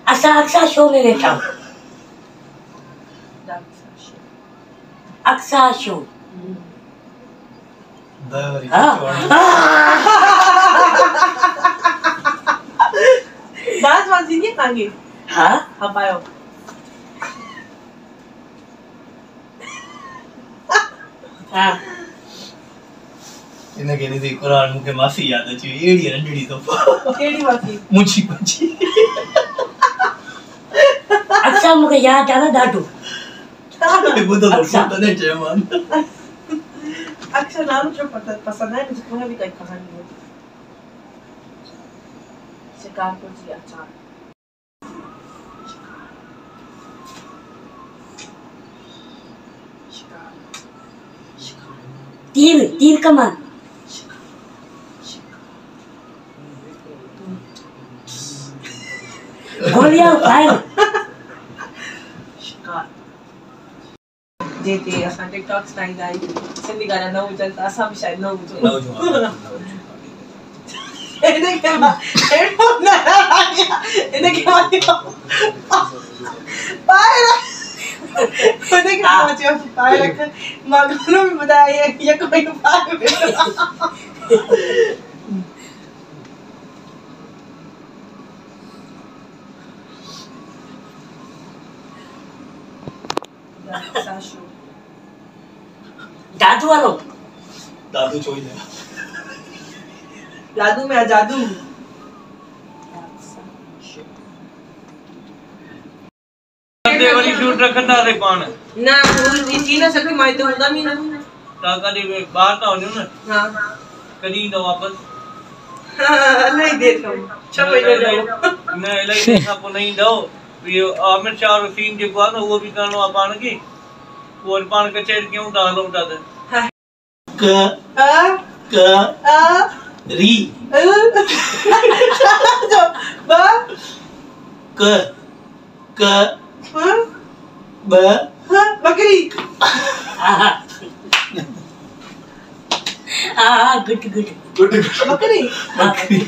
असा अक्सा शो में बैठा हूँ। अक्सा शो। डांस वांस नहीं कांगे। हाँ अब आयो। हाँ इन्हें कहने से कुरान मुझे मासी याद है चीज़ एड़ी रंडड़ी तो केड़ी मासी मुझी मुझी अक्सा मुझे याद आ रहा डाडू वो तो नहीं चाहिए मान अक्सा नाम जो पसंद है मुझे कोई भी कहीं पसंद नहीं है। शिकारपुर जी अचार। तीर तीर कमान गोलियां फायर जेते असां टिकटॉक स्टाइल आई सिंधी गाना न हुजन त असां भी शायद न हुजो इने के मां हेडफोन न इने के मां पाए इने के मां जो पाए रख मां गानो भी बताया ये कोई पाए साशु दादू वालो दादू चोई दे जादू में जादू दे वाली शूट रखंदा रे कौन ना वो इसी ना सके माई तो होता भी ना ता कदी बाहर ता होने ना हां कदी तो वापस नहीं देखो छपे न जाओ मैं इलाही खां पो नहीं दो ये आमिर शाह रो सीन जो है ना वो भी करनो आ पाण की वो पाण कचहरी क्यों दा हलो ता क क री जो बा क क ब बकरी गुड गुड गुड बकरी बकरी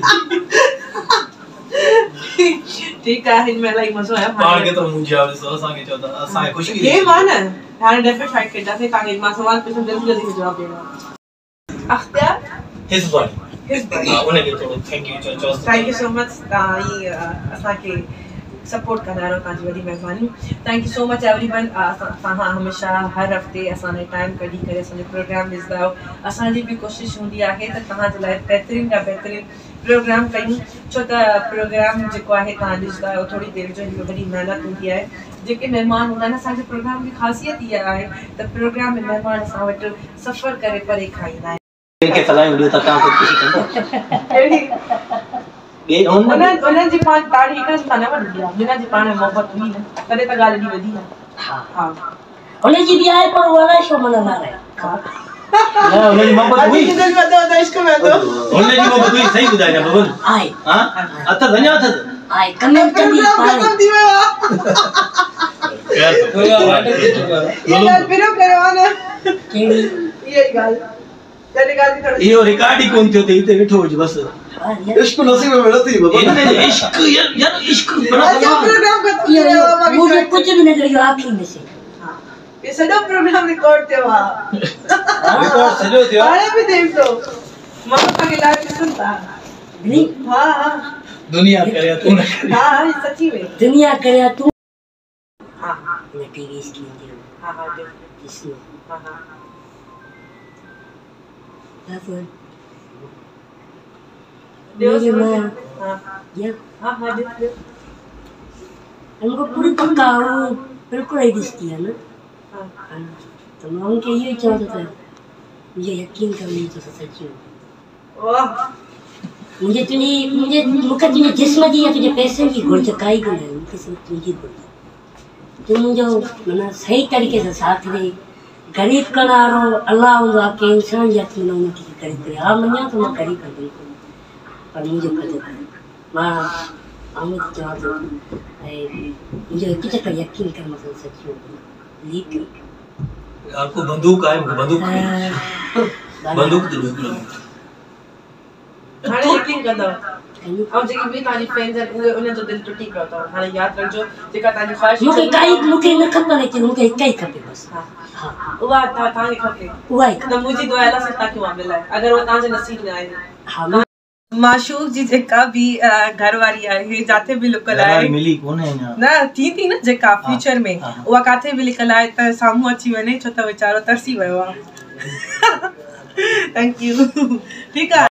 ठीक है इनमें लाइक मजा आया पाण के तो मुझे आवे सो असा के चौथा असा खुशी की ये मान है हां डेफिनेट फाइट के जाते कांगे मां सवाल पे जल्दी जल्दी जवाब देना अख्तियार हिज बॉडी उन्हें के थोड़ा थैंक यू चौथा थैंक यू सो मच ताई असा के सपोर्ट करना रो ताजी बड़ी मेहरबानी thank you so much everyone असां हमेशा हर हफ्ते असां ने टाइम कढी करे असां प्रोग्राम ॾिसदा आहियो असां जी भी कोशिश हूंदी आहे त तव्हां जे लाइ बेहतरीन का बेहतरीन प्रोग्राम कयूं छो त प्रोग्राम जेको आहे तव्हां ॾिसदा आहियो थोड़ी देर जो हिकु वॾी महिनत हूंदी आहे जेके मेहमान हूंदा आहिनि असांजे प्रोग्राम जी ख़ासियत इहा आहे त प्रोग्राम में मेहमान असां वटि सफ़र करे परे खाईंदा आहिनि इनके सलाह वीडियो तक तव्हां खुशी कंदो ये उन्हनि जी पाण ताड़ी हिकु सां न वधी आहे जिन जी पाण मोहबत हुई न तॾहिं त ॻाल्हि एॾी वधी न हाँ हा उन्हें जी भी आए पर वाला शो मना ना रहे ना उन्हें मोहब्बत हुई दिल में तो इश्क में तो उन्हें मोहब्बत हुई सही बुधाया बबन आए हां अत धन्या अत आए कमेंट कर दी खत्म थी वियो यार तो ये ॻाल्हि बिरो कयो आहे न केड़ी इहा ई ॻाल्हि जॾहिं ॻाल्हि कर इहो रिकॉर्ड ही कोन थियो ते हिते वेठो हुज बस इश्क नसीब में मिलती है बाबा इश्क यार इश्क अच्छा प्रोग्राम खत्म थी वियो आहे मुझे कुछ भी नहीं लगे आँखी में से ये सॼो प्रोग्राम रिकॉर्ड थियो आहे रिकॉर्ड सॼो थियो हाणे बि देख लो मां तव्हांखे लाइव ॾिसूं था नहीं हा हा दुनिया करे तू न करे हा हा सच्ची में दुनिया करे तू हा हा मैं टीवी स्क्रीन के हा हा इसमें हा हा That's मेरी मां हाँ या हाँ हाँ दे हमको पूरी पक्का बिल्कुल ही दिखती है ना हाँ तो मैं उनके ये चाहता था मुझे यकीन करनी तो सच्ची वाह मुझे तुझे जिस्म दी या तुझे पैसे की गुर्ज काई को नहीं मुझे सिर्फ तुझी गुर्ज तुम जो मना सही तरीके से साथ दे गरीब कनारो अल्लाह उनको आके इंसान जाती ना उनकी गरीब करे हाँ मैं तो मैं गरीब कर दूँ पर मुझे कदर माँ हमें तो चाहते मुझे किसी का यकीन कर मतलब सच्ची लीक आपको बंदूक आए बंदूक बंदूक दे दो हाणे यकीन कंदा ऐं जेकी बि तव्हांजी फैंस आहिनि उहे उन जो दिलि टुटी पियो अथव हाणे यादि रखिजो जेका तव्हांजी ख़्वाहिश मूंखे न खपनि अचे मूंखे हिक ई खपे बसि उहा तव्हांखे खपे उहा ई त मुंहिंजी दुआ अलाह सां तव्हांखे उहा मिलाए अगरि उहा तव्हांजे नसीब में आहे हा माशूक जी जेका बि घरवारी आहे जिथे बि लिकल आहे मिली कोन्हे अञा न थी न जेका फ्यूचर में उहा किथे बि लिकल आहे त साम्हूं अची वञे छो त वीचारो तरसी वियो आहे थैंक यू ठीकु आहे